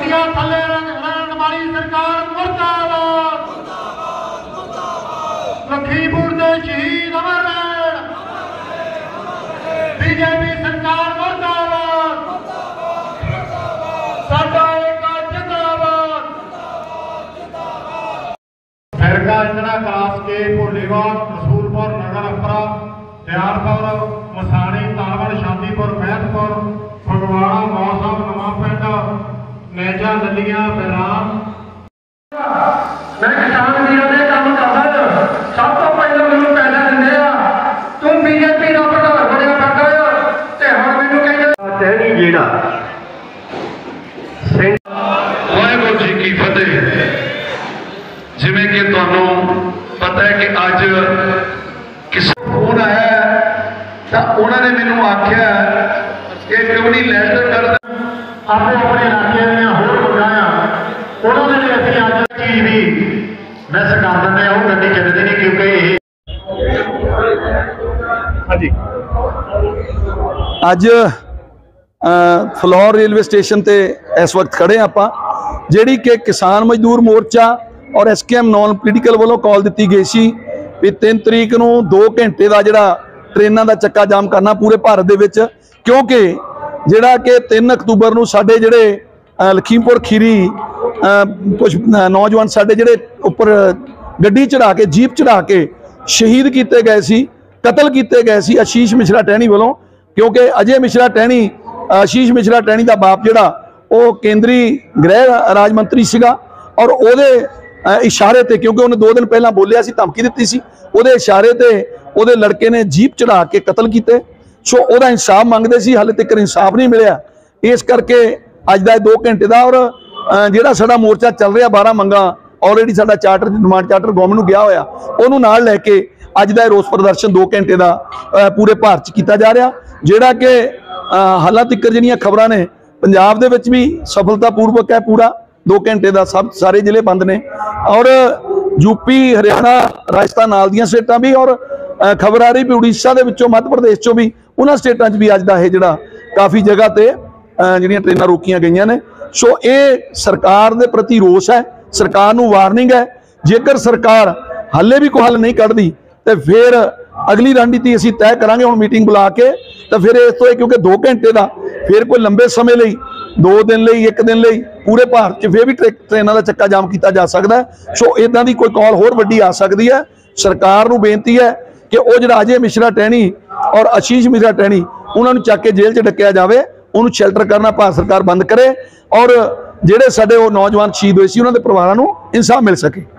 ਗੱਡੀਆਂ ਥੱਲੇ ਰਹਿਣ ਵਾਲੀ ਸਰਕਾਰ ਮੁਰਦਾਬਾਦ। लखीमपुर के शहीद अमर रहन। बीजेपी सरकार मुर्दाबाद। साडा एकता जिंदाबाद। फिरका इंजना क्लास के भोलेवाल रसूलपुर नगर अफरा दयालपुर मसाणी तालवड़ शांतिपुर महतपुर फगवाड़ा मौसम नवा पिंड नेजा ललियां बैराम। मैं किसान वीरों के काम करदा सब तो पहले मैनूं पैसा दिंदे आ तू बीजेपी का प्रधान बनया फिरदा आ ते हुण मैनूं कहंदे टहनी जेड़ा वाहिगुरू जी की फतेह। जिवें कि तुहानूं पता है कि अज किसी फोन आया तो उन्होंने मैनूं आख्या कि क्यों नहीं लैटर कर आपो अपने इलाके दीआं होर मंगां उन्होंने भी असीं अज चीज भी मिस कर दिंदे आ। वो गड्डी चलदी नहीं क्योंकि हाँ जी अज फलौर रेलवे स्टेशन ते इस वक्त खड़े आपां जिहड़ी कि किसान मजदूर मोर्चा और SKM नॉन पोलीटिकल वालों कॉल दी गई सी भी 3 तरीक नूं 2 घंटे का जिहड़ा ट्रेनां दा चक्का जाम करना पूरे भारत दे विच, क्योंकि जिहड़ा कि 3 अक्तूबर नूं साडे जिहड़े लखीमपुर खीरी कुछ नौजवान साडे जिहड़े उपर गड्डी चढ़ा के जीप चढ़ा के शहीद किए गए सी, कतल किए गए सी आशीष मिश्रा टहनी वालों। क्योंकि अजय मिश्रा टहनी आशीष मिश्रा टहनी का बाप जिहड़ा वो केंद्री गृह राज मंत्री सीगा और उहदे इशारे ते, क्योंकि उन्हें 2 दिन पहला बोलिया सी धमकी दी सी, उहदे इशारे ते उहदे लड़के ने जीप चढ़ा के कतल किए। सो उहदा इंसाफ मंगते सी, हाले तक इंसाफ नहीं मिलिया। इस करके अज का 2 घंटे का और जिहड़ा साडा मोर्चा चल रहा 12 मंगा ऑलरेडी साडा चार्टर डिमांड चार्टर गवर्नमेंट नूं गया होया उहनूं नाल लैके अज का रोस प्रदर्शन 2 घंटे का पूरे भारत च कीता जा रहा, जिहड़ा कि हालां तक जिहड़ियां खबरां ने पंजाब दे विच भी सफलतापूर्वक है। पूरा 2 घंटे का सब सारे जिले बंद ने और यूपी हरियाणा राजस्थान नाल दीयां स्टेटां भी और खबर आ रही भी उड़ीसा दे विचों मध्य प्रदेश चों भी उन्हां स्टेटां च भी अज दा इह जिहड़ा काफ़ी जगह ते जिहड़ियां ट्रेनां रोकीਆਂ गईयां ने। सो ये सरकार के प्रति रोष है, सरकार नूं वार्निंग है। जेकर सरकार हाले भी कोई हल नहीं कढ़दी तो फिर अगली रणनीति असीं तय करांगे। हुण मीटिंग बुला के तो फिर इस तो क्योंकि 2 घंटे का फिर कोई लंबे समय लई 2 दिन लई 1 दिन लई पूरे भारत च फिर भी ट्रेनां दा चक्का जाम किया जा सकता है। सो इदां दी कोई कॉल होर वड्डी आ सकती है। सरकार नूं बेनती है कि वो जिहड़ा अजय मिश्रा टहनी और आशीष मिश्रा टहनी उन्होंने चक के जेल च डकिया जाए, उन्होंने शेल्टर करना भारत सरकार बंद करे और जिहड़े साडे वो नौजवान शहीद होए सी उन्हां दे परिवारां नूं इंसाफ मिल सके।